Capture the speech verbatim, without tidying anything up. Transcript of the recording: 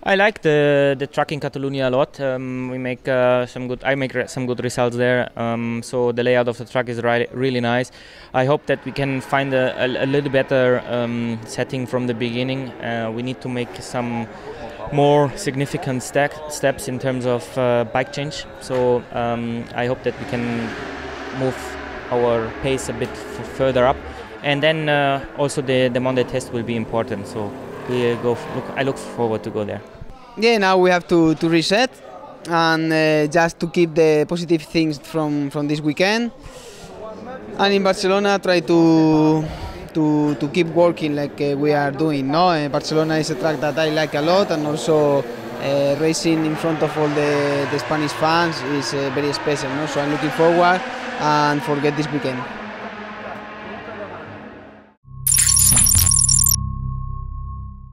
I like the the track in Catalonia a lot. Um, we make uh, some good. I make re some good results there. Um, so the layout of the track is really really nice. I hope that we can find a, a, a little better um, setting from the beginning. Uh, we need to make some more significant steps in terms of uh, bike change. So um, I hope that we can move our pace a bit f further up, and then uh, also the the Monday test will be important. So we go. Look, I look forward to go there. Yeah, now we have to, to reset and uh, just to keep the positive things from, from this weekend. And in Barcelona, try to to, to keep working like uh, we are doing. No, uh, Barcelona is a track that I like a lot, and also uh, racing in front of all the, the Spanish fans is uh, very special. No? So I'm looking forward and forget this weekend.